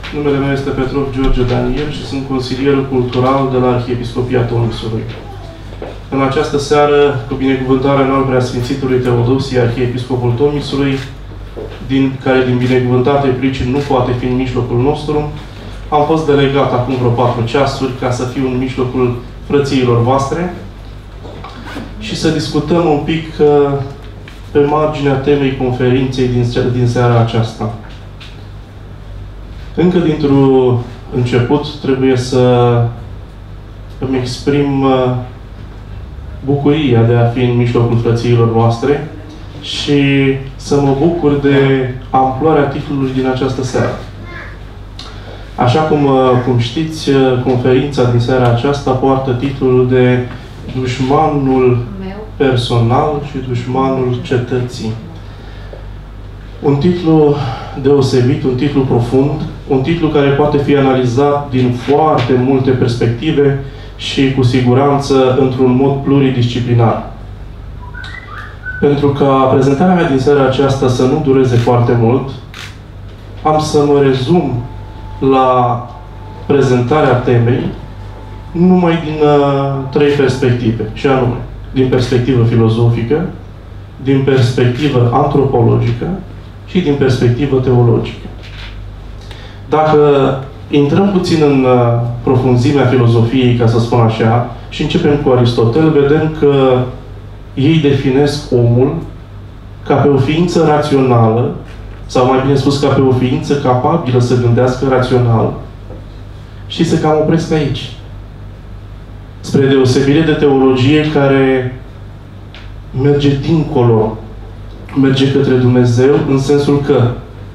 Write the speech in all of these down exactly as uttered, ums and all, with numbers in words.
Numele meu este Petrov George Daniel și sunt consilierul cultural de la Arhiepiscopia Tomisului. În această seară, cu binecuvântarea în al Preasfințitului Teodosie, Arhiepiscopul Tomisului, din, care din binecuvântate pricini nu poate fi în mijlocul nostru, am fost delegat acum vreo patru ceasuri ca să fiu în mijlocul frățiilor voastre și să discutăm un pic uh, pe marginea temei conferinței din, din seara aceasta. Încă dintr-un început trebuie să îmi exprim uh, bucuria de a fi în mijlocul frățiilor voastre și să mă bucur de amploarea titlului din această seară. Așa cum, cum știți, conferința din seara aceasta poartă titlul de Dușmanul personal și Dușmanul cetății. Un titlu deosebit, un titlu profund, un titlu care poate fi analizat din foarte multe perspective și cu siguranță într-un mod pluridisciplinar. Pentru ca prezentarea mea din seara aceasta să nu dureze foarte mult, am să mă rezum la prezentarea temei numai din uh, trei perspective, și anume, din perspectivă filozofică, din perspectivă antropologică și din perspectivă teologică. Dacă intrăm puțin în uh, profunzimea filozofiei, ca să spun așa, și începem cu Aristotel, vedem că ei definesc omul ca pe o ființă rațională, sau mai bine spus, ca pe o ființă capabilă să gândească rațional. Și se cam opresc aici. Spre deosebire de teologie care merge dincolo, merge către Dumnezeu, în sensul că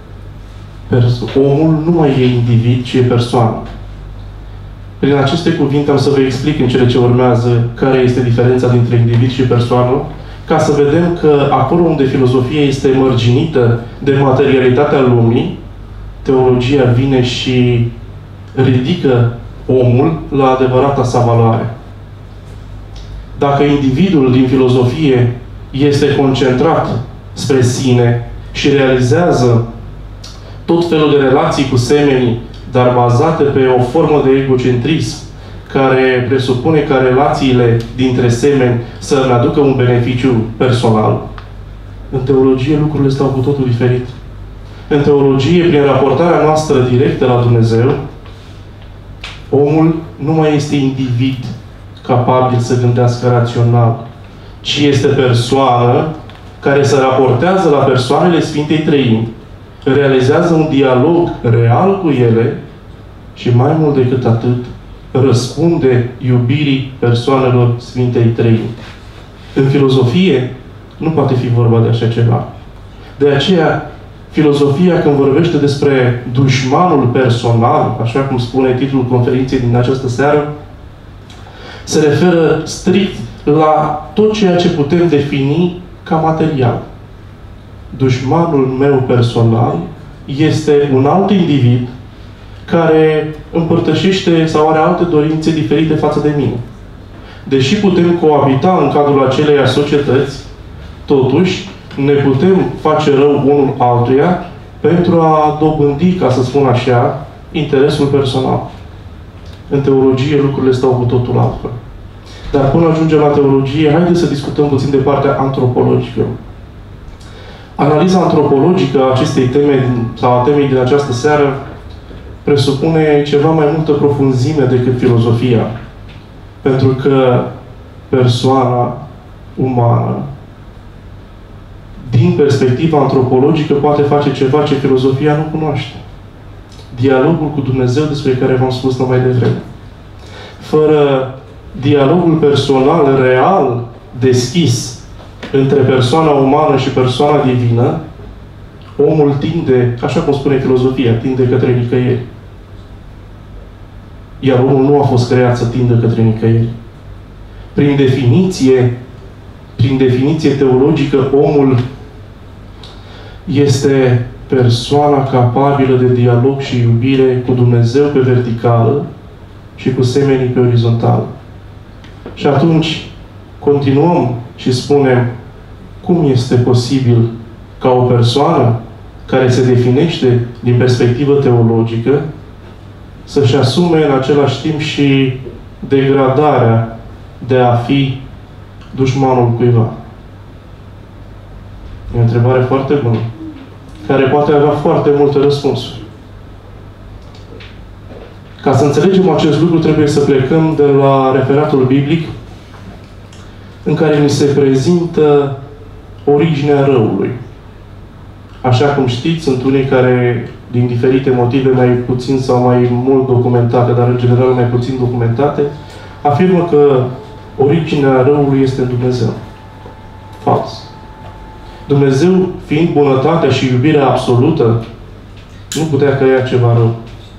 omul nu mai e individ, ci e persoană. Prin aceste cuvinte am să vă explic în cele ce urmează care este diferența dintre individ și persoană, ca să vedem că acolo unde filozofia este mărginită de materialitatea lumii, teologia vine și ridică omul la adevărata sa valoare. Dacă individul din filozofie este concentrat spre sine și realizează tot felul de relații cu semenii, dar bazate pe o formă de egocentrism, care presupune ca relațiile dintre semeni să ne aducă un beneficiu personal, în teologie lucrurile stau cu totul diferit. În teologie, prin raportarea noastră directă la Dumnezeu, omul nu mai este individ capabil să gândească rațional, ci este persoană care se raportează la persoanele Sfintei Treimi, realizează un dialog real cu ele și mai mult decât atât, răspunde iubirii persoanelor Sfintei Treimi. În filozofie nu poate fi vorba de așa ceva. De aceea, filozofia, când vorbește despre dușmanul personal, așa cum spune titlul conferinței din această seară, se referă strict la tot ceea ce putem defini ca material. Dușmanul meu personal este un alt individ care împărtășește sau are alte dorințe diferite față de mine. Deși putem coabita în cadrul aceleiași societăți, totuși ne putem face rău unul altuia pentru a dobândi, ca să spun așa, interesul personal. În teologie lucrurile stau cu totul altfel. Dar până ajungem la teologie, haideți să discutăm puțin de partea antropologică. Analiza antropologică a acestei teme, sau a temei din această seară, presupune ceva mai multă profunzime decât filozofia. Pentru că persoana umană, din perspectiva antropologică, poate face ceva ce filozofia nu cunoaște. Dialogul cu Dumnezeu, despre care v-am spus numai devreme. Fără dialogul personal, real, deschis, între persoana umană și persoana divină, omul tinde, așa cum spune filozofia, tinde către nicăieri. Iar omul nu a fost creat să tindă către nicăieri. Prin definiție, prin definiție teologică, omul este persoana capabilă de dialog și iubire cu Dumnezeu pe verticală și cu semenii pe orizontală. Și atunci continuăm și spunem cum este posibil ca o persoană care se definește din perspectivă teologică să-și asume în același timp și degradarea de a fi dușmanul cuiva? E o întrebare foarte bună, care poate avea foarte multe răspunsuri. Ca să înțelegem acest lucru, trebuie să plecăm de la referatul biblic în care ni se prezintă originea răului. Așa cum știți, sunt unii care, din diferite motive mai puțin sau mai mult documentate, dar în general mai puțin documentate, afirmă că originea răului este în Dumnezeu. Fals. Dumnezeu, fiind bunătatea și iubirea absolută, nu putea crea ceva rău.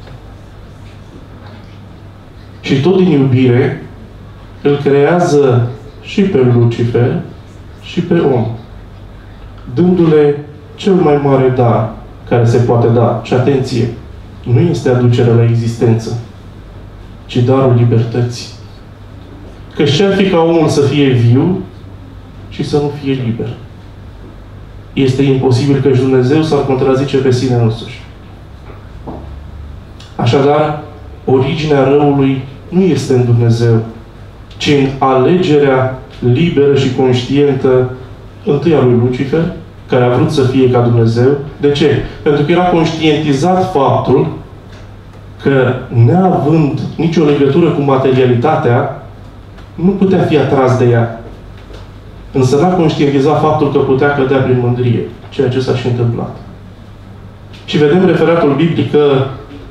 Și tot din iubire, îl creează și pe Lucifer și pe om, dându-le cel mai mare dar care se poate da. Și atenție, nu este aducerea la existență, ci darul libertății. Că ce-ar fi ca omul să fie viu și să nu fie liber? Este imposibil că și Dumnezeu s-ar contrazice pe sine însuși. Așadar, originea răului nu este în Dumnezeu, ci în alegerea liberă și conștientă întâi a lui Lucifer, care a vrut să fie ca Dumnezeu. De ce? Pentru că era conștientizat faptul că, neavând nicio legătură cu materialitatea, nu putea fi atras de ea. Însă n-a conștientizat faptul că putea cădea prin mândrie, ceea ce s-a și întâmplat. Și vedem referatul biblic că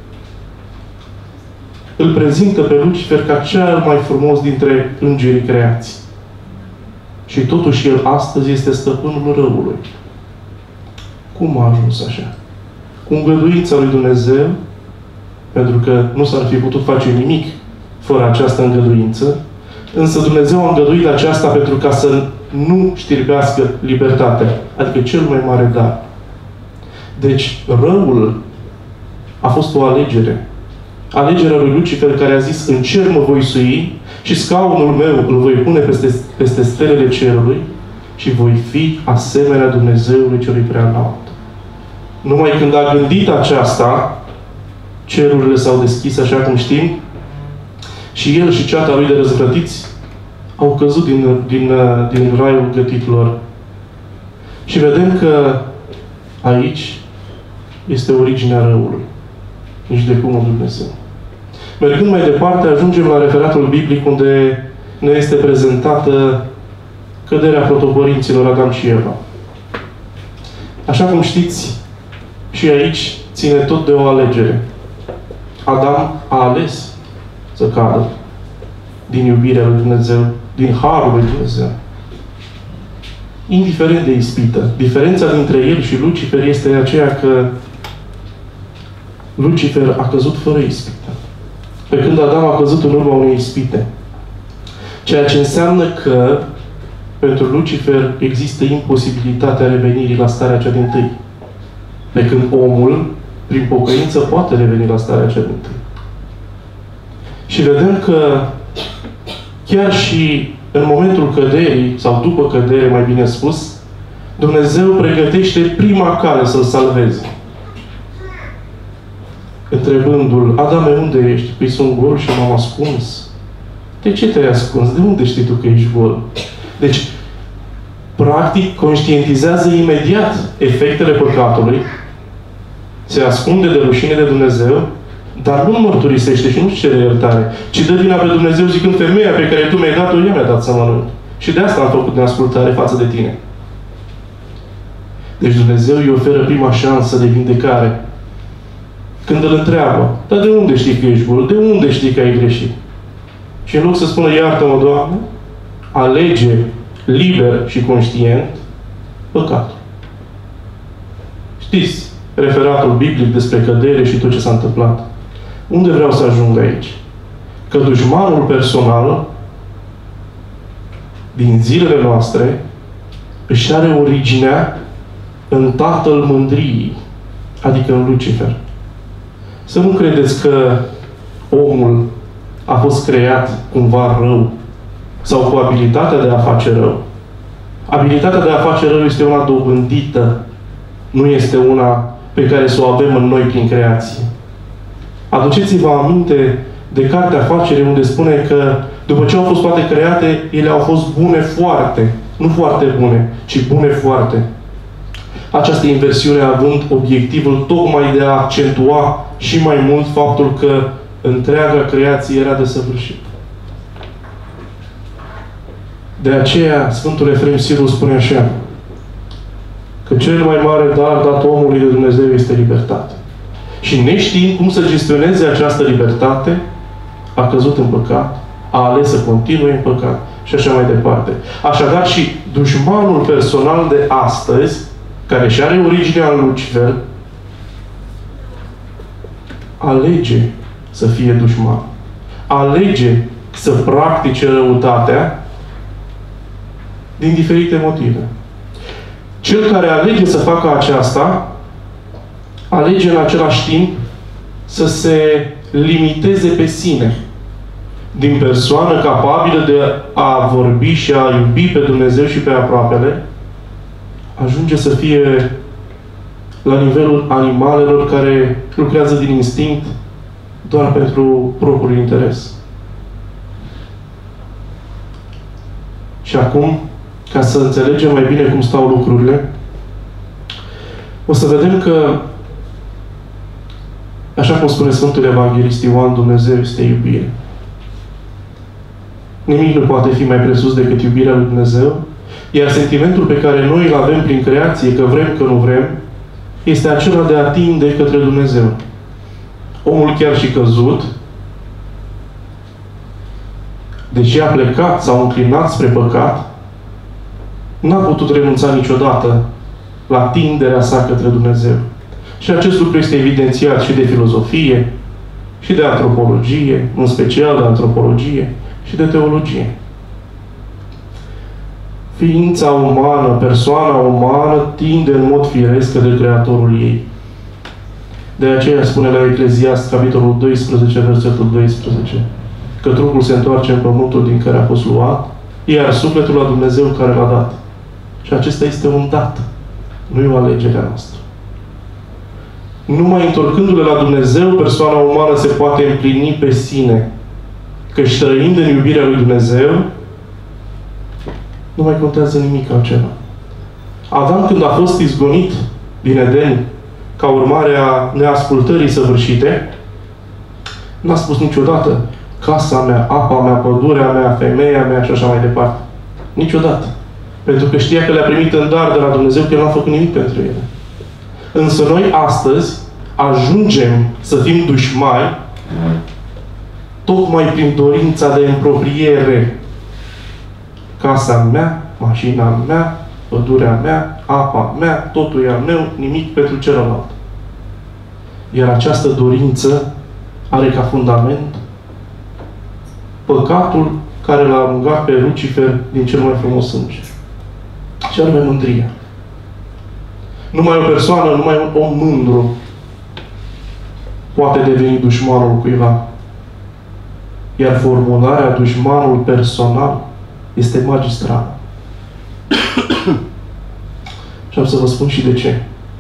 îl prezintă pe Lucifer ca cel mai frumos dintre îngerii creați. Și totuși el astăzi este stăpânul răului. Cum a ajuns așa? Cu îngăduința lui Dumnezeu, pentru că nu s-ar fi putut face nimic fără această îngăduință, însă Dumnezeu a îngăduit aceasta pentru ca să nu știrbească libertatea, adică cel mai mare dar. Deci, răul a fost o alegere. Alegerea lui Lucifer, care a zis: în cer mă voi sui și scaunul meu îl voi pune peste, peste stelele cerului și voi fi asemenea Dumnezeului celui preanalt. Numai când a gândit aceasta, cerurile s-au deschis, așa cum știm, și el și ceata lui de răzvrătiți au căzut din, din, din raiul gătit lor. Și vedem că aici este originea răului. Nici de cum în Dumnezeu. Mergând mai departe, ajungem la referatul biblic unde ne este prezentată căderea protopărinților Adam și Eva. Așa cum știți, și aici ține tot de o alegere. Adam a ales să cadă din iubirea lui Dumnezeu, din harul lui Dumnezeu. Indiferent de ispită. Diferența dintre el și Lucifer este aceea că Lucifer a căzut fără ispită, pe când Adam a căzut în urma unei ispite. Ceea ce înseamnă că pentru Lucifer există imposibilitatea revenirii la starea cea dintâi. Pe când omul, prin pocăință, poate reveni la starea cea dintâi. Și vedem că chiar și în momentul căderii, sau după cădere, mai bine spus, Dumnezeu pregătește prima cale să-l salveze. Întrebându-l: Adame, unde ești? Păi sunt gol și m-am ascuns. De ce te-ai ascuns? De unde știi tu că ești gol? Deci, practic, conștientizează imediat efectele păcatului, se ascunde de rușine de Dumnezeu, dar nu mărturisește și nu-și cere iertare, ci dă vina pe Dumnezeu zicând: femeia pe care tu mi-ai dat-o, ea mi-a dat să mănânc. Și de asta am făcut neascultare față de tine. Deci Dumnezeu îi oferă prima șansă de vindecare. Când îl întreabă: dar de unde știi că ești gol? De unde știi că ai greșit? Și în loc să spună: iartă-mă, Doamne, alege liber și conștient păcatul. Știți referatul biblic despre cădere și tot ce s-a întâmplat. Unde vreau să ajung aici? Că dușmanul personal din zilele noastre își are originea în tatăl mândriei, adică în Lucifer. Să nu credeți că omul a fost creat cumva rău sau cu abilitatea de a face rău. Abilitatea de a face rău este una dobândită, nu este una pe care să o avem în noi prin creație. Aduceți-vă aminte de Cartea Afacerii, unde spune că după ce au fost toate create, ele au fost bune foarte. Nu foarte bune, ci bune foarte. Această inversiune având obiectivul tocmai de a accentua și mai mult faptul că întreaga creație era desăvârșită. De aceea, Sfântul Efrem Sirul spune așa, că cel mai mare dar dat omului de Dumnezeu este libertate. Și neștiind cum să gestioneze această libertate, a căzut în păcat, a ales să continue în păcat și așa mai departe. Așadar și dușmanul personal de astăzi, care și are originea în Lucifer, alege să fie dușman. Alege să practice răutatea din diferite motive. Cel care alege să facă aceasta, alege în același timp să se limiteze pe sine. Din persoană capabilă de a vorbi și a iubi pe Dumnezeu și pe aproapele, ajunge să fie la nivelul animalelor care lucrează din instinct doar pentru propriul interes. Și acum, ca să înțelegem mai bine cum stau lucrurile, o să vedem că, așa cum spune Sfântul Evanghelist Ioan, Dumnezeu este iubire. Nimic nu poate fi mai presus decât iubirea lui Dumnezeu, iar sentimentul pe care noi îl avem prin creație, că vrem, că nu vrem, este acela de a tinde către Dumnezeu. Omul chiar și căzut, deși a plecat sau înclinat spre păcat, n-a putut renunța niciodată la tinderea sa către Dumnezeu. Și acest lucru este evidențiat și de filozofie, și de antropologie, în special de antropologie, și de teologie. Ființa umană, persoana umană, tinde în mod firesc către Creatorul ei. De aceea spune la Ecleziast, capitolul doisprezece, versetul doisprezece, că trupul se întoarce în pământul din care a fost luat, iar sufletul la Dumnezeu care l-a dat. Și acesta este un dat, nu e o alegere a noastră. Numai întorcându-le la Dumnezeu, persoana umană se poate împlini pe sine. Căci trăind în iubirea lui Dumnezeu, nu mai contează nimic altceva. Adam, când a fost izgonit din Eden, ca urmare a neascultării săvârșite, n-a spus niciodată casa mea, apa mea, pădurea mea, femeia mea și așa mai departe. Niciodată. Pentru că știa că le-a primit în dar de la Dumnezeu, că el n-a făcut nimic pentru ele. Însă noi astăzi ajungem să fim dușmani tocmai prin dorința de împropriere. Casa mea, mașina mea, pădurea mea, apa mea, totul e al meu, nimic pentru celălalt. Iar această dorință are ca fundament păcatul care l-a alungat pe Lucifer din cel mai frumos înger. Și anume mândria. Numai o persoană, numai un om mândru poate deveni dușmanul cuiva. Iar formularea dușmanul personal este magistrală. Și am să vă spun și de ce.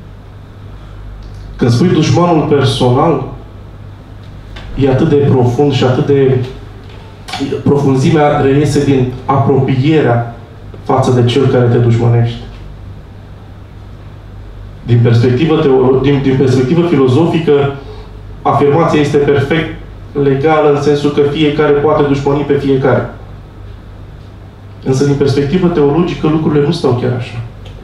Când spui dușmanul personal, e atât de profund și atât de... profunzimea reiese din apropierea față de cel care te dușmănește. Din perspectivă, teolo- din, din perspectivă filozofică, afirmația este perfect legală în sensul că fiecare poate dușmăni pe fiecare. Însă, din perspectivă teologică, lucrurile nu stau chiar așa.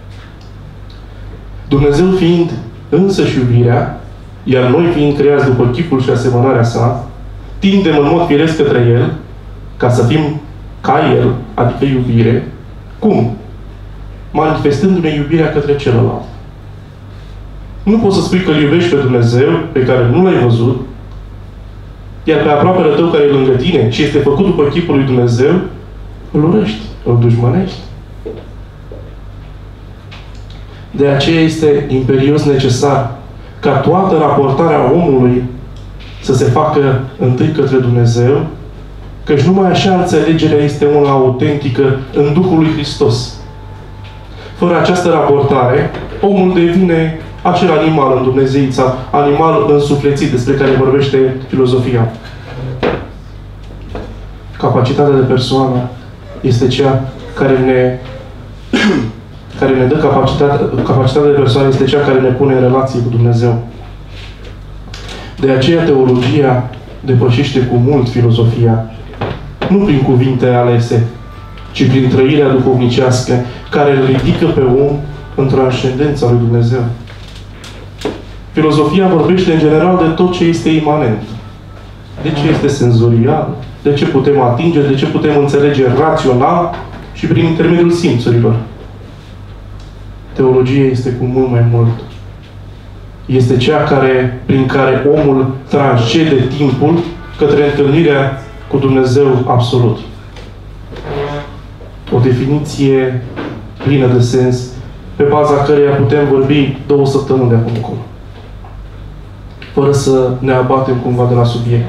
Dumnezeu fiind însăși iubirea, iar noi fiind creați după chipul și asemănarea sa, tindem în mod firesc către El, ca să fim ca El, adică iubire. Cum? Manifestându-ne iubirea către celălalt. Nu poți să spui că îl iubești pe Dumnezeu, pe care nu l-ai văzut, iar pe aproapele tău care e lângă tine și este făcut după chipul lui Dumnezeu, îl urăști, îl dușmănești. De aceea este imperios necesar ca toată raportarea omului să se facă întâi către Dumnezeu, căci numai așa înțelegerea este una autentică în Duhul lui Hristos. Fără această raportare, omul devine acel animal în Dumnezeița, animal însuflețit despre care vorbește filozofia. Capacitatea de persoană este cea care ne, care ne dă capacitatea, capacitatea de persoană este cea care ne pune în relație cu Dumnezeu. De aceea teologia depășește cu mult filozofia, nu prin cuvinte alese, ci prin trăirea duhovnicească, care îl ridică pe om în transcendența lui Dumnezeu. Filozofia vorbește în general de tot ce este imanent. De ce este senzorial, de ce putem atinge, de ce putem înțelege rațional și prin intermediul simțurilor. Teologia este cu mult mai mult. Este cea care, prin care omul transcede timpul către întâlnirea cu Dumnezeu absolut. O definiție plină de sens, pe baza căreia putem vorbi două săptămâni de acum încolo. Fără să ne abatem cumva de la subiect.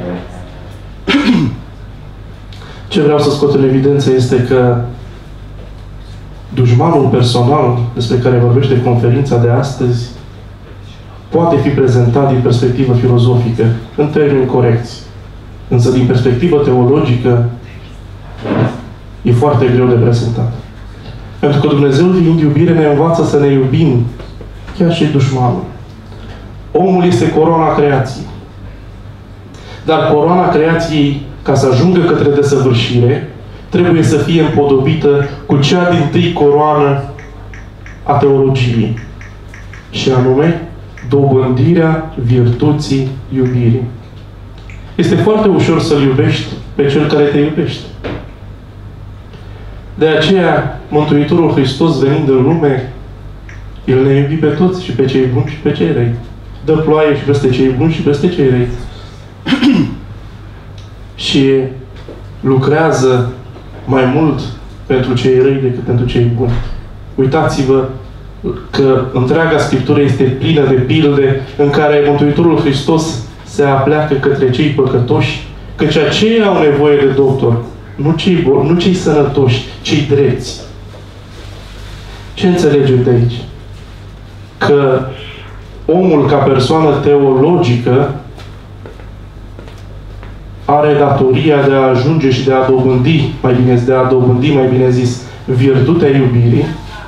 Ce vreau să scot în evidență este că dușmanul personal despre care vorbește conferința de astăzi poate fi prezentat din perspectivă filozofică, în termeni corecți. Însă din perspectivă teologică e foarte greu de prezentat. Pentru că Dumnezeu, fiind iubire, ne învață să ne iubim chiar și dușmanul. Omul este coroana creației. Dar coroana creației, ca să ajungă către desăvârșire, trebuie să fie împodobită cu cea dintâi coroană a teologiei. Și anume, dobândirea virtuții iubirii. Este foarte ușor să-L iubești pe Cel care te iubește. De aceea, Mântuitorul Hristos, venind în lume, El ne iubi pe toți, și pe cei buni și pe cei răi. Dă ploaie și peste cei buni și peste cei răi. Și lucrează mai mult pentru cei răi decât pentru cei buni. Uitați-vă că întreaga Scriptură este plină de pilde în care Mântuitorul Hristos se apleacă către cei păcătoși, căci aceia au nevoie de doctor, nu cei boli, nu cei sănătoși, cei drepți. Ce înțelegem de aici? Că omul, ca persoană teologică, are datoria de a ajunge și de a dobândi, mai bine, de a dobândi, mai bine zis, virtutea iubirii,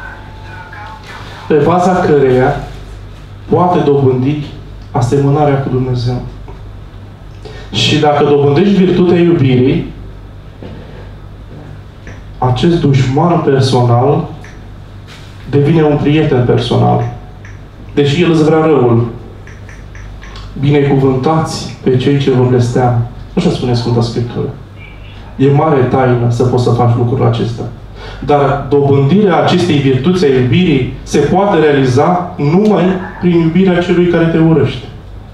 pe baza căreia poate dobândi asemănarea cu Dumnezeu. Și dacă dobândești virtutea iubirii, acest dușman personal devine un prieten personal. Deși el îți vrea răul. Binecuvântați pe cei ce vă blesteamă. Așa spune Sfânta Scriptură. E mare taină să poți să faci lucrul acesta. Dar dobândirea acestei virtuți a iubirii se poate realiza numai prin iubirea celui care te urăște.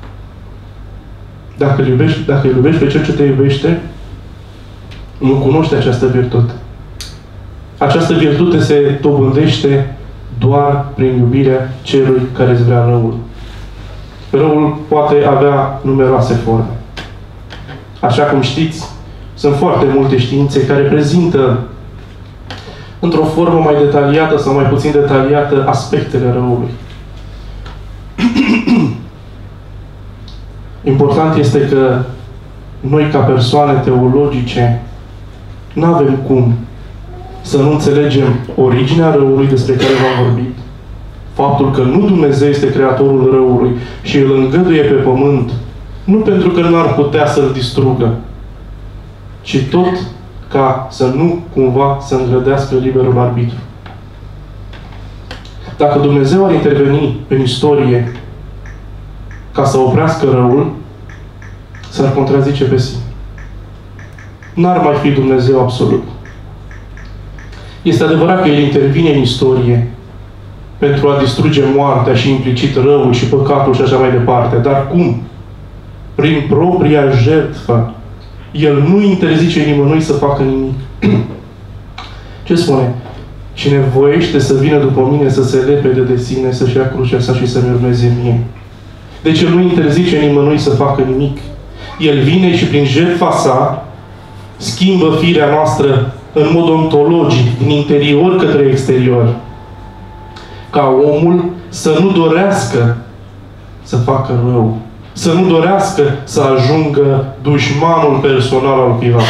Dacă îl iubești, dacă îl iubești pe cel ce te iubește, nu cunoști această virtute. Această virtute se dobândește doar prin iubirea celui care îți vrea răul. Răul poate avea numeroase forme. Așa cum știți, sunt foarte multe științe care prezintă într-o formă mai detaliată sau mai puțin detaliată aspectele răului. Important este că noi, ca persoane teologice, nu avem cum să nu înțelegem originea răului despre care v-am vorbit, faptul că nu Dumnezeu este creatorul răului și îl îngăduie pe pământ, nu pentru că nu ar putea să-l distrugă, ci tot ca să nu cumva să îngrădească liberul arbitru. Dacă Dumnezeu ar interveni în istorie ca să oprească răul, s-ar contrazice pe sine. N-ar mai fi Dumnezeu absolut. Este adevărat că El intervine în istorie pentru a distruge moartea și implicit răul și păcatul și așa mai departe. Dar cum? Prin propria jertfă. El nu interzice nimănui să facă nimic. Ce spune? Cine voiește să vină după mine, să se lepede de sine, să-și ia crucea sa și să-mi urmeze mie. Deci El nu interzice nimănui să facă nimic. El vine și prin jertfa sa schimbă firea noastră în mod ontologic, din interior către exterior. Ca omul să nu dorească să facă rău. Să nu dorească să ajungă dușmanul personal al cuiva.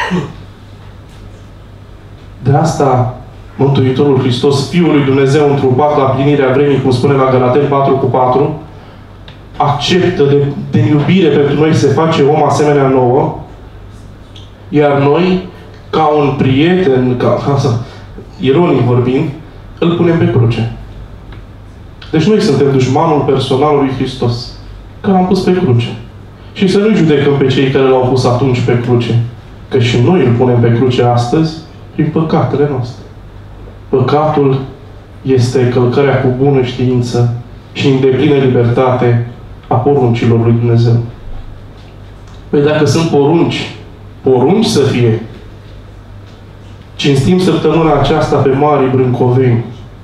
De asta Mântuitorul Hristos, Fiul lui Dumnezeu întrupat la plinirea vremii, cum spune la Galateni patru cu patru, acceptă de, de iubire pentru noi se face om asemenea nouă, iar noi, ca un prieten, ca, ca ironic vorbind, îl punem pe cruce. Deci noi suntem dușmanul personal lui Hristos, că l-am pus pe cruce. Și să nu judecăm pe cei care l-au pus atunci pe cruce, că și noi îl punem pe cruce astăzi prin păcatele noastre. Păcatul este călcarea cu bună știință și în deplină libertate a poruncilor lui Dumnezeu. Păi dacă sunt porunci, porunci să fie, cinstim săptămâna aceasta pe Marii Brâncoveni.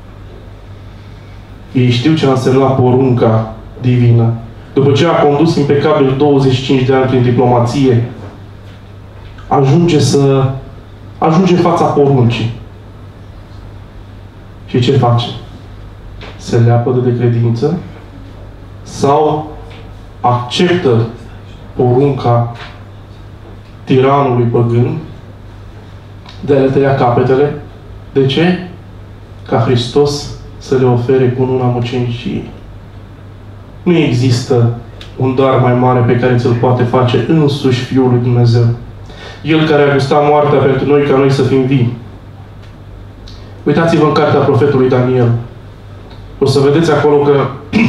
Ei știu ce a însemnat porunca divină. După ce a condus impecabil douăzeci și cinci de ani prin diplomație, ajunge să ajunge în fața poruncii. Și ce face? Se leapădă de credință sau acceptă porunca tiranului păgân de a le tăia capetele? De ce? Ca Hristos să le ofere cununa muceniciei. Nu există un dar mai mare pe care ți-l poate face însuși Fiul lui Dumnezeu. El care a gustat moartea pentru noi, ca noi să fim vii. Uitați-vă în cartea profetului Daniel. O să vedeți acolo că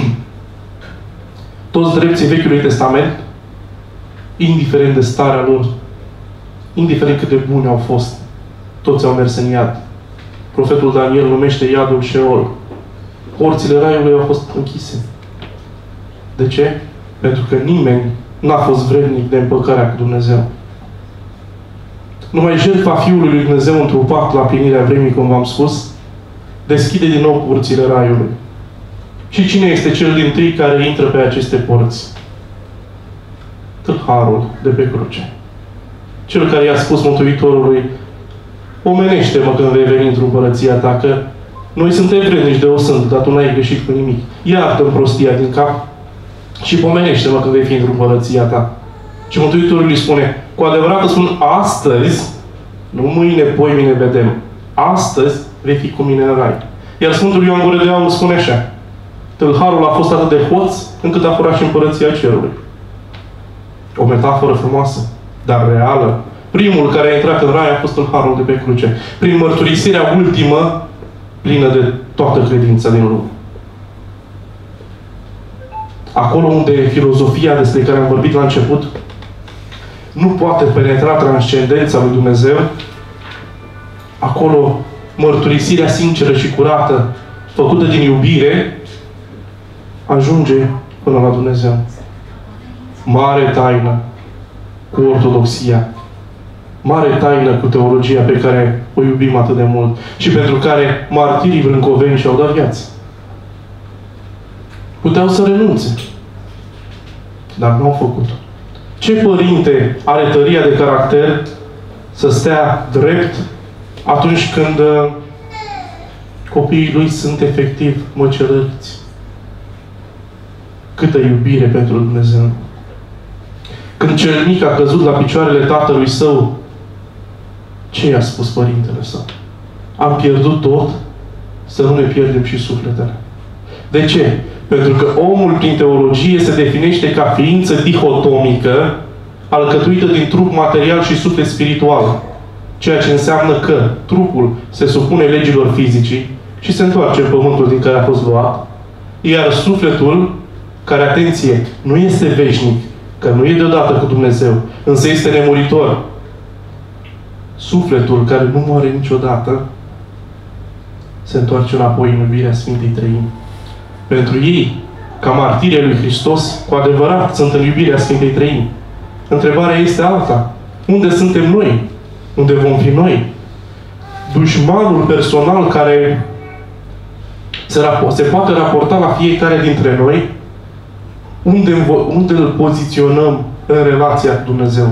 toți drepții Vechiului Testament, indiferent de starea lor, indiferent cât de buni au fost, toți au mers în iad. Profetul Daniel numește iadul Sheol. Porțile raiului au fost închise. De ce? Pentru că nimeni n-a fost vrednic de împăcarea cu Dumnezeu. Numai jertfa Fiului lui Dumnezeu întrupat la plinirea vremii, cum v-am spus, deschide din nou porțile raiului. Și cine este cel dintâi care intră pe aceste porți? Tâlharul de pe cruce. Cel care i-a spus Mântuitorului: omenește-mă când vei veni într-o împărăția ta, că noi suntem vrednici de o sânt, dar tu n-ai greșit cu nimic. Iartă-mi prostia din cap și pomenește-mă când vei fi într-o împărăția ta. Și Mântuitorul îi spune: cu adevărat îți spun, astăzi, nu mâine, poimine vedem, astăzi vei fi cu mine în rai. Iar Sfântul Ioan Gură de Aur spune așa: tâlharul a fost atât de hoț încât a furat și împărăția cerului. O metaforă frumoasă, dar reală. Primul care a intrat în rai a fost tâlharul de pe cruce, prin mărturisirea ultimă, plină de toată credința din lume. Acolo unde filozofia despre care am vorbit la început nu poate penetra transcendența lui Dumnezeu, acolo mărturisirea sinceră și curată, făcută din iubire, ajunge până la Dumnezeu. Mare taină cu ortodoxia. Mare taină cu teologia pe care o iubim atât de mult și pentru care martirii brâncoveni și-au dat viață. Puteau să renunțe, dar nu au făcut-o. Ce părinte are tăria de caracter să stea drept atunci când uh, copiii lui sunt efectiv măcelăriți? Câtă iubire pentru Dumnezeu! Când cel mic a căzut la picioarele tatălui său, ce i-a spus părintele său? Am pierdut tot, să nu ne pierdem și sufletele. De ce? Pentru că omul, prin teologie, se definește ca ființă dihotomică, alcătuită din trup material și suflet spiritual. Ceea ce înseamnă că trupul se supune legilor fizicii și se întoarce în pământul din care a fost luat, iar sufletul, care, atenție, nu este veșnic, că nu e deodată cu Dumnezeu, însă este nemuritor. Sufletul, care nu moare niciodată, se întoarce înapoi în iubirea Sfintei Treimi. Pentru ei, ca martirii lui Hristos, cu adevărat sunt în iubirea Sfintei Treimi. Întrebarea este alta. Unde suntem noi? Unde vom fi noi? Dușmanul personal care se, se poate raporta la fiecare dintre noi, unde, unde îl poziționăm în relația cu Dumnezeu?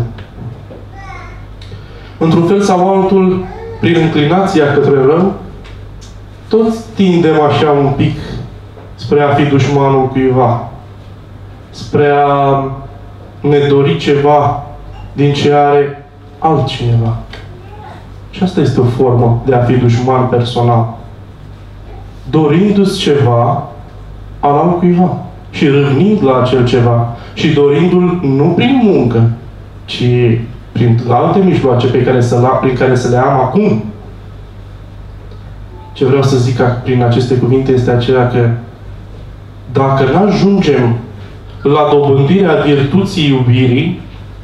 Într-un fel sau altul, prin înclinația către rău, toți tindem așa un pic spre a fi dușmanul cuiva, spre a ne dori ceva din ce are altcineva. Și asta este o formă de a fi dușman personal. Dorindu-ți ceva al altcuiva și râvnind la acel ceva și dorindu-l nu prin muncă, ci prin alte mijloace pe care să, prin care să le am acum. Ce vreau să zic prin aceste cuvinte este aceea că dacă nu ajungem la dobândirea virtuții iubirii,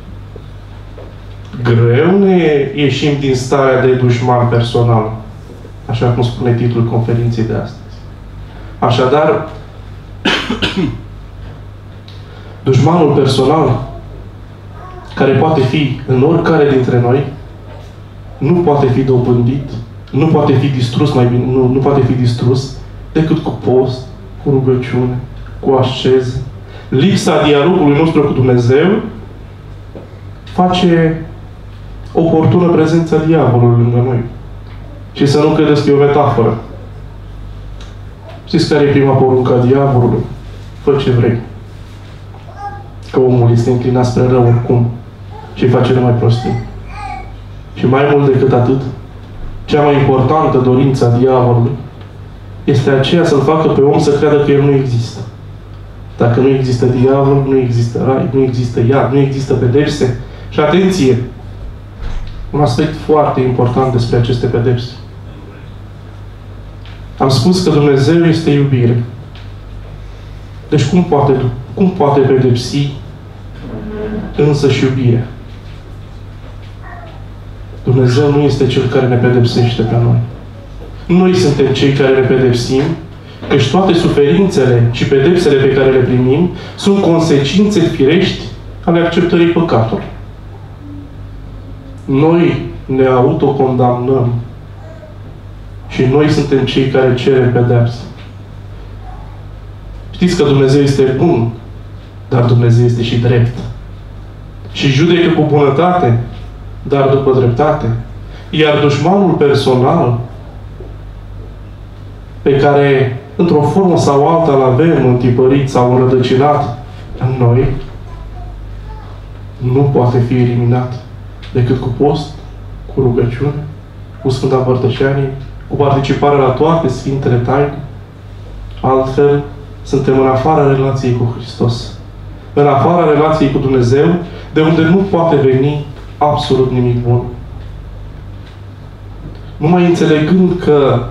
greu ne ieșim din starea de dușman personal, așa cum spune titlul conferinței de astăzi. Așadar, dușmanul personal, care poate fi în oricare dintre noi, nu poate fi dobândit, nu poate fi distrus, mai bine, nu, nu poate fi distrus decât cu post, cu rugăciune, cu asceză. Lipsa dialogului nostru cu Dumnezeu face oportună prezența diavolului lângă noi. Și să nu credeți că e o metaforă. Știți care e prima poruncă a diavolului? Fă ce vrei. Că omul este înclinat spre rău oricum și îi face numai prostii. Și mai mult decât atât, cea mai importantă dorință a diavolului este aceea să-l facă pe om să creadă că el nu există. Dacă nu există diavol, nu există rai, nu există iad, nu există pedepse. Și atenție! Un aspect foarte important despre aceste pedepse. Am spus că Dumnezeu este iubire. Deci cum poate, cum poate pedepsi însăși iubirea? Dumnezeu nu este Cel care ne pedepsește pe noi. Noi suntem cei care ne pedepsim, căci toate suferințele și pedepsele pe care le primim sunt consecințe firești ale acceptării păcatului. Noi ne autocondamnăm și noi suntem cei care cerem pedepsă. Știți că Dumnezeu este bun, dar Dumnezeu este și drept. Și judecă cu bunătate, dar după dreptate. Iar dușmanul personal, pe care, într-o formă sau alta, îl avem întipărit sau înrădăcinat în noi, nu poate fi eliminat decât cu post, cu rugăciune, cu Sfânta Împărtășanie, cu participarea la toate Sfintele Taine. Altfel, suntem în afara relației cu Hristos. În afara relației cu Dumnezeu, de unde nu poate veni absolut nimic bun. Numai înțelegând că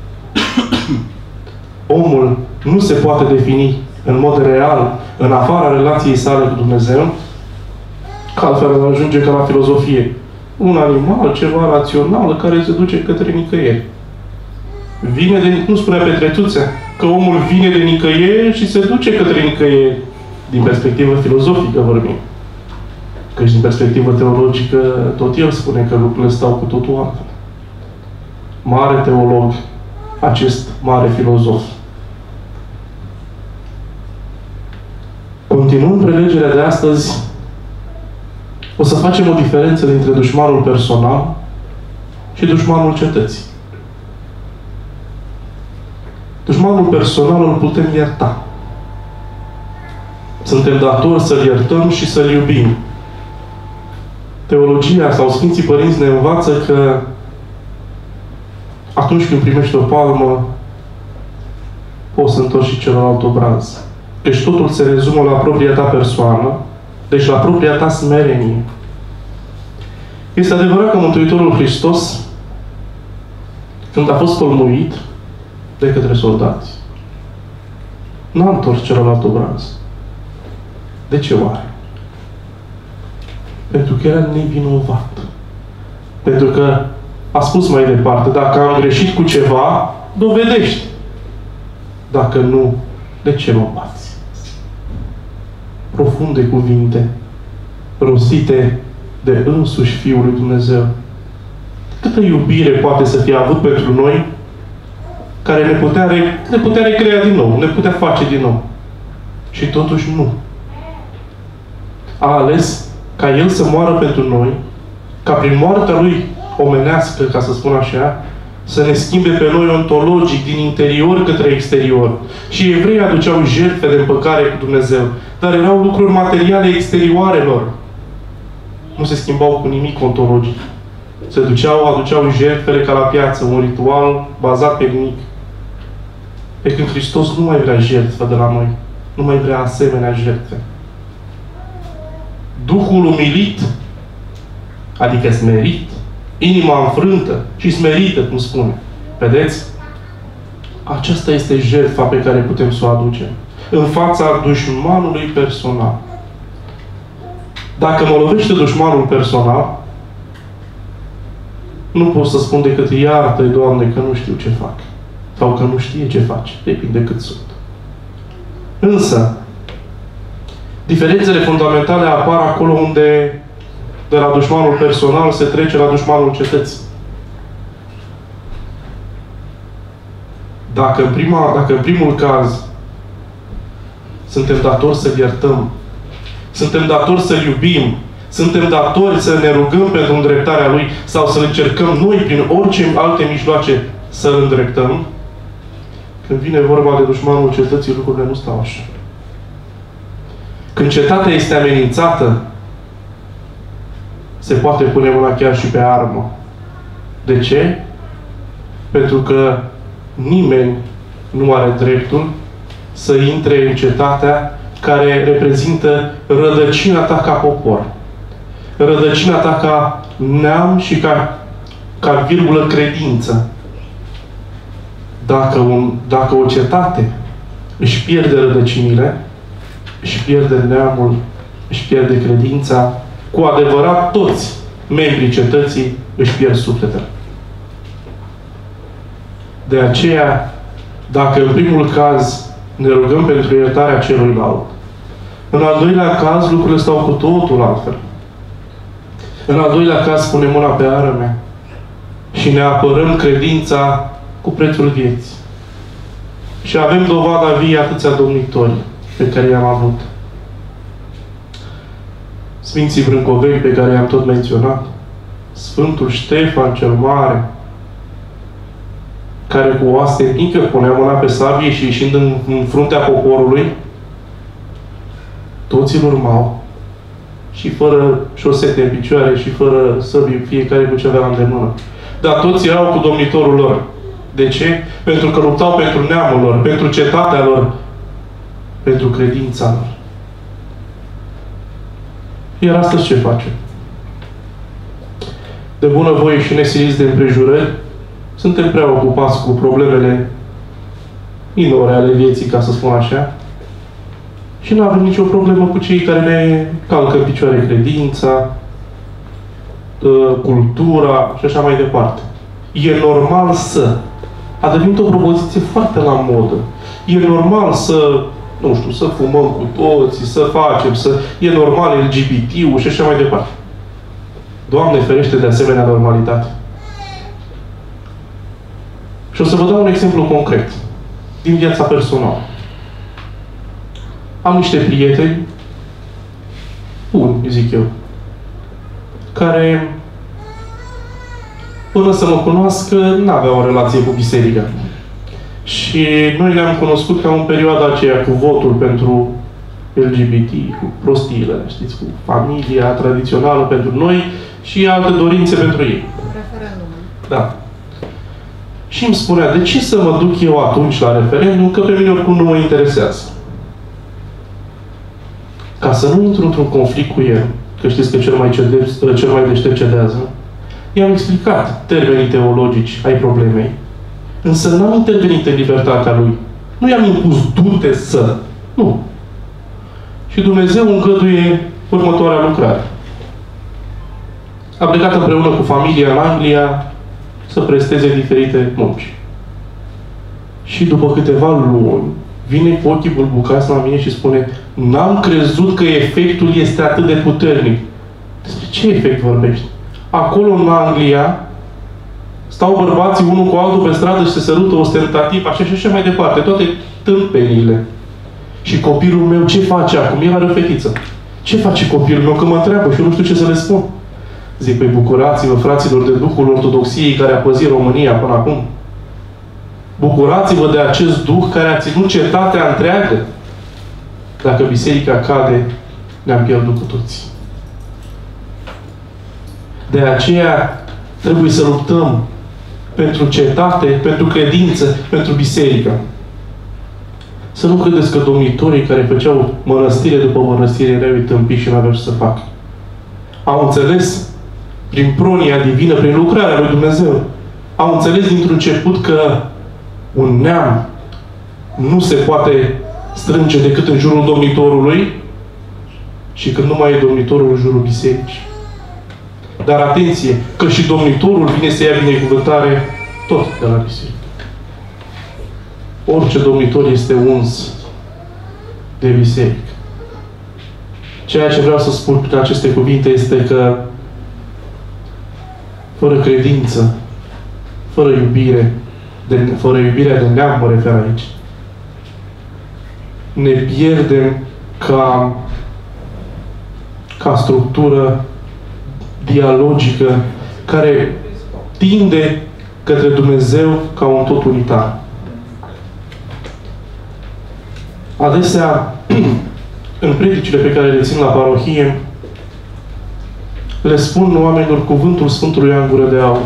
omul nu se poate defini în mod real în afara relației sale cu Dumnezeu, că altfel ajunge ca la filozofie. Un animal, ceva rațional, care se duce către nicăieri. Vine de, nu spunea Petrețuță, că omul vine de nicăieri și se duce către nicăieri. Din perspectivă filozofică vorbim. Căci din perspectivă teologică, tot el spune că lucrurile stau cu totul altfel. Mare teolog, acest mare filozof. Continuând prelegerea de astăzi, o să facem o diferență dintre dușmanul personal și dușmanul cetății. Dușmanul personal îl putem ierta. Suntem datori să-l iertăm și să-l iubim. Teologia sau Sfinții Părinți ne învață că atunci când primești o palmă, poți să întorci și celălalt obraz. Deci totul se rezumă la propria ta persoană, deci la propria ta smerenie. Este adevărat că Mântuitorul Hristos, când a fost pălmuit de către soldați, n-a întors celălalt obraz. De ce oare? Pentru că era nevinovat. Pentru că a spus mai departe, dacă am greșit cu ceva, dovedești. Dacă nu, de ce mă bați? Profunde cuvinte, rostite de însuși Fiul lui Dumnezeu. Câtă iubire poate să fie avut pentru noi, care ne putea, ne putea recrea din nou, ne putea face din nou. Și totuși nu. A ales ca El să moară pentru noi, ca prin moartea Lui omenească, ca să spun așa, să ne schimbe pe noi ontologic, din interior către exterior. Și evreii aduceau jertfe de împăcare cu Dumnezeu, dar erau lucruri materiale exterioarelor. Nu se schimbau cu nimic ontologic. Se duceau, aduceau jertfele ca la piață, un ritual bazat pe nimic. Pe când Hristos nu mai vrea jertfă de la noi. Nu mai vrea asemenea jertfe. Duhul umilit, adică smerit, inima înfrântă și smerită, cum spune. Vedeți? Aceasta este jertfa pe care putem să o aducem. În fața dușmanului personal. Dacă mă lovește dușmanul personal, nu pot să spun decât iartă-i, Doamne, că nu știu ce fac. Sau că nu știe ce face. Depinde cât sunt. Însă, diferențele fundamentale apar acolo unde de la dușmanul personal se trece la dușmanul cetății. Dacă în, prima, dacă în primul caz suntem datori să-L iertăm, suntem datori să-L iubim, suntem datori să ne rugăm pentru îndreptarea Lui sau să încercăm noi prin orice alte mijloace să-L îndreptăm, când vine vorba de dușmanul cetății, lucrurile nu stau așa. Când cetatea este amenințată, se poate pune mâna chiar și pe armă. De ce? Pentru că nimeni nu are dreptul să intre în cetatea care reprezintă rădăcina ta ca popor. Rădăcina ta ca neam și ca, ca virgulă credință. Dacă, un, dacă o cetate își pierde rădăcinile, își pierde neamul, își pierde credința, cu adevărat toți membrii cetății își pierd sufletele. De aceea, dacă în primul caz ne rugăm pentru iertarea celuilalt, în al doilea caz lucrurile stau cu totul altfel. În al doilea caz punem mâna pe arme și ne apărăm credința cu prețul vieții. Și avem dovada vie atâția domnitori pe care i-am avut. Sfinții Brâncoveni pe care i-am tot menționat, Sfântul Ștefan cel Mare, care cu o aste mică punea mâna pe sabie și ieșind în, în fruntea poporului, toți îl urmau și fără șosete în picioare și fără săbii, fiecare cu ce avea la îndemână. Dar toți erau cu domnitorul lor. De ce? Pentru că luptau pentru neamul lor, pentru cetatea lor, pentru credința lor. Iar astăzi ce facem? De bunăvoie și nesiliți de împrejurări, suntem prea ocupați cu problemele minore ale vieții, ca să spun așa, și nu avem nicio problemă cu cei care ne calcă în picioare credința, cultura și așa mai departe. E normal să. A devenit o propoziție foarte la modă. E normal să, nu știu, să fumăm cu toții, să facem, să... E normal L G B T-ul și așa mai departe. Doamne ferește de asemenea normalitate. Și o să vă dau un exemplu concret din viața personală. Am niște prieteni buni, zic eu, care până să mă cunoască n-aveau o relație cu biserica. Și noi ne-am cunoscut ca în perioada aceea cu votul pentru L G B T, cu prostiile, știți, cu familia tradițională pentru noi și alte dorințe pentru ei. Referendum. Da. Și îmi spunea, de ce să mă duc eu atunci la referendum, că pe mine oricum nu mă interesează. Ca să nu intru într-un conflict cu el, că știți că cel mai, cede, cel mai deștept cedează, i-am explicat termenii teologici ai problemei, însă n-am intervenit în libertatea lui. Nu i-am impus du-te să. Nu. Și Dumnezeu îngăduie următoarea lucrare. A plecat împreună cu familia în Anglia să presteze diferite munci. Și după câteva luni, vine cu ochii bulbucați la mine și spune: n-am crezut că efectul este atât de puternic. Despre ce efect vorbești? Acolo, în Anglia, stau bărbații unul cu altul pe stradă și se sărută ostentativ, așa și așa mai departe. Toate tâmpenile. Și copilul meu ce face acum? El are o fetiță. Ce face copilul meu? Că mă întreabă și eu nu știu ce să le spun. Zic, păi bucurați-vă, fraților, de Duhul Ortodoxiei care a păzit România până acum. Bucurați-vă de acest Duh care a ținut cetatea întreagă. Dacă biserica cade, ne-am pierdut cu toții. De aceea trebuie să luptăm pentru cetate, pentru credință, pentru biserică. Să nu credeți că domnitorii care făceau mănăstire după mănăstire erau tâmpiți și n-aveau ce să facă. Au înțeles prin pronia divină, prin lucrarea lui Dumnezeu, au înțeles dintr-un început că un neam nu se poate strânge decât în jurul domnitorului și când nu mai e domnitorul în jurul bisericii. Dar atenție, că și domnitorul vine să ia binecuvântare tot de la biserică. Orice domnitor este uns de biserică. Ceea ce vreau să spun prin aceste cuvinte este că fără credință, fără iubire, de, fără iubirea de neam, mă refer aici, ne pierdem ca, ca structură dialogică care tinde către Dumnezeu ca un tot unitar. Adesea, în predicile pe care le țin la parohie, le spun oamenilor cuvântul Sfântului Ioan Gură de Aur,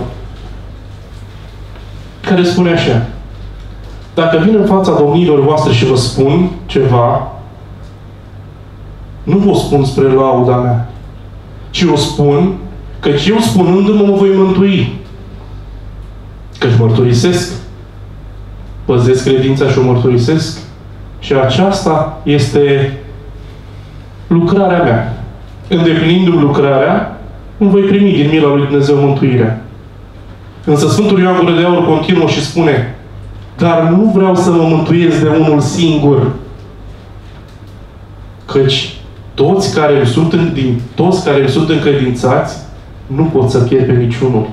care spune așa: dacă vin în fața domnilor voastre și vă spun ceva, nu vă spun spre lauda mea, ci o spun căci eu spunându-mă mă voi mântui. Căci mărturisesc, păzesc credința și o mărturisesc și aceasta este lucrarea mea. Îndeplinindu-mi lucrarea, îmi voi primi din mila lui Dumnezeu mântuirea. Însă Sfântul Ioan Gură de Aur continuă și spune: dar nu vreau să mă mântuiesc de unul singur, căci toți care îmi sunt, în, din toți care îmi sunt încredințați nu pot să pierd pe niciunul.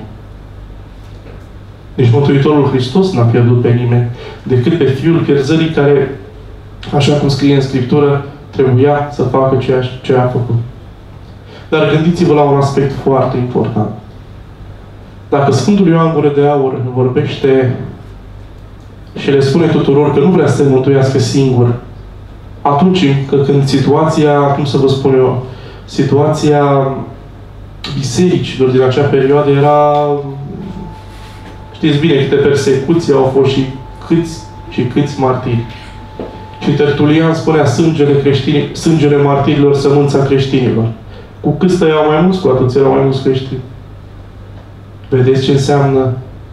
Nici Mântuitorul Hristos n-a pierdut pe nimeni, decât pe Fiul pierzării care, așa cum scrie în Scriptură, trebuia să facă ceea ce a făcut. Dar gândiți-vă la un aspect foarte important. Dacă Sfântul Ioan Gură de Aur vorbește și le spune tuturor că nu vrea să se mântuiască singur, atunci că când situația, cum să vă spun eu, situația bisericilor din acea perioadă era, știți bine, câte persecuții au fost și câți și câți martiri. Și Tertulian spunea: sângele, creștini, sângele martirilor, sămânța creștinilor. Cu cât stăiau mai mulți, cu atât erau mai mulți creștini. Vedeți ce înseamnă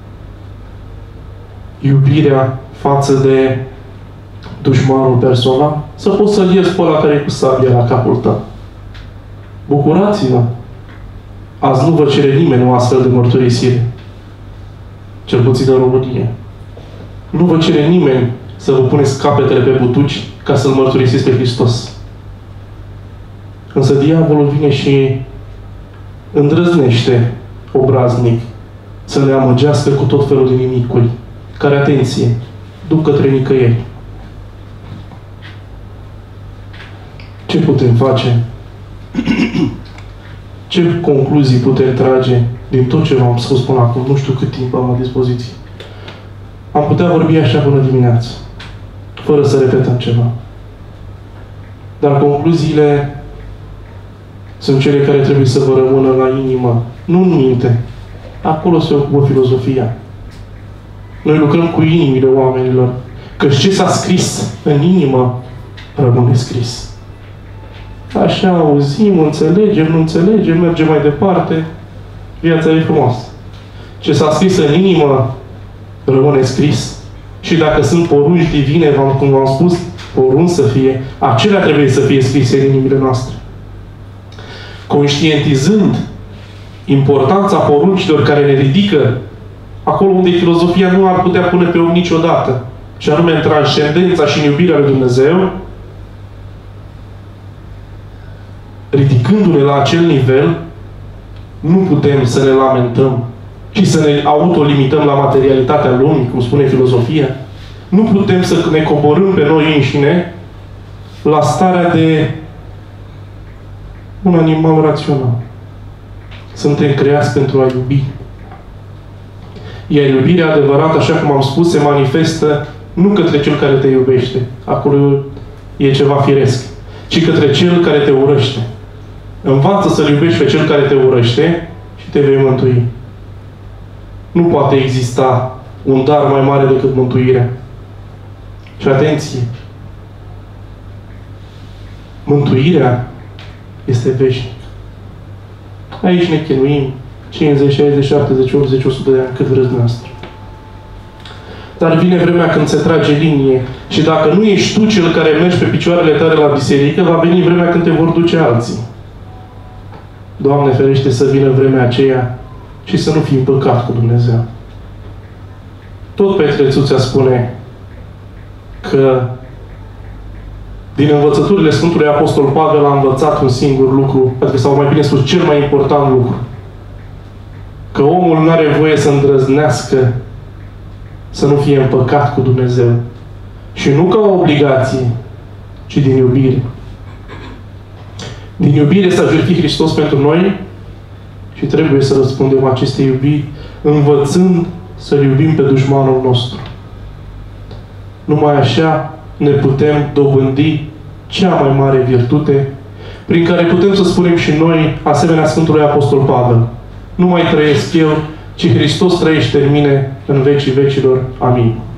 iubirea față de dușmanul personal? Să poți să-l ies pe ăla care e cu sabia la capul tău. Bucurați-vă! Azi nu vă cere nimeni o astfel de mărturisire. Cel puțin în România. Nu vă cere nimeni să vă puneți capetele pe butuci ca să-L mărturisiți pe Hristos. Însă diavolul vine și îndrăznește obraznic să ne amăgească cu tot felul de nimicuri, care, atenție, duc către nicăieri. Ce putem face? Ce concluzii putem trage din tot ce v-am spus până acum? Nu știu cât timp am la dispoziție. Am putea vorbi așa până dimineață, fără să repetăm ceva. Dar concluziile sunt cele care trebuie să vă rămână la inimă, nu în minte. Acolo se ocupă filozofia. Noi lucrăm cu inimile oamenilor. Căci ce s-a scris în inimă, rămâne scris. Așa auzim, înțelegem, nu înțelegem, mergem mai departe. Viața e frumoasă. Ce s-a scris în inimă, rămâne scris. Și dacă sunt porunci divine, cum v-am spus, porunci să fie, acelea trebuie să fie scrise în inimile noastre. Conștientizând importanța poruncilor care ne ridică acolo unde filozofia nu ar putea pune pe om niciodată, și anume în transcendența și în iubirea lui Dumnezeu, ridicându-ne la acel nivel, nu putem să ne lamentăm și să ne autolimităm la materialitatea lumii, cum spune filozofia. Nu putem să ne coborâm pe noi înșine la starea de un animal rațional. Suntem creați pentru a iubi. Iar iubirea adevărată, așa cum am spus, se manifestă nu către cel care te iubește. Acolo e ceva firesc. Ci către cel care te urăște. Învață să-L iubești pe cel care te urăște și te vei mântui. Nu poate exista un dar mai mare decât mântuirea. Și atenție! Mântuirea este veșnică. Aici ne chinuim cincizeci, șaizeci, șaptezeci, optzeci, o sută de ani, cât vreți dumneavoastră. Dar vine vremea când se trage linie și dacă nu ești tu cel care mergi pe picioarele tale la biserică, va veni vremea când te vor duce alții. Doamne ferește să vină vremea aceea și să nu fii în păcat cu Dumnezeu. Tot Petrețuța spune că din învățăturile Sfântului Apostol Pavel a învățat un singur lucru, adică, sau mai bine spus, cel mai important lucru. Că omul nu are voie să îndrăznească să nu fie în păcat cu Dumnezeu. Și nu ca o obligație, ci din iubire. Din iubire s-a jertfit Hristos pentru noi și trebuie să răspundem acestei iubiri învățând să-L iubim pe dușmanul nostru. Numai așa ne putem dobândi cea mai mare virtute prin care putem să spunem și noi, asemenea Sfântului Apostol Pavel: nu mai trăiesc eu, ci Hristos trăiește în mine în vecii vecilor. Amin.